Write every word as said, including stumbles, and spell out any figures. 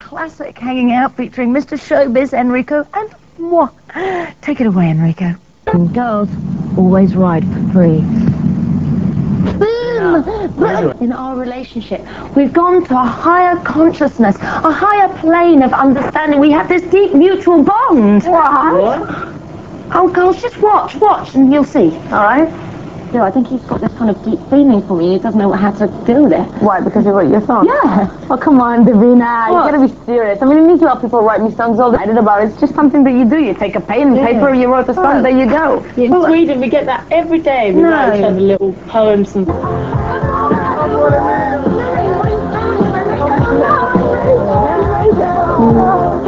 classic hanging out featuring Mister Showbiz, Enrico, and moi. Take it away, Enrico. Girls always ride for free. Boom! Boom! In our relationship, we've gone to a higher consciousness, a higher plane of understanding. We have this deep mutual bond. What? Oh, girls, just watch, watch, and you'll see, all right? Yeah, I think he's got this kind of deep feeling for me. He doesn't know how to deal with it. Why, because you wrote your song? Yeah. Oh, come on, Davina. What? You gotta be serious. I mean, it means a lot of people write me songs all excited about it. It's just something that you do. You take a pen and Yeah. paper, you wrote a song, Oh. there you go. In Sweden, we get that every day. We No. write each other little poems and... Mm.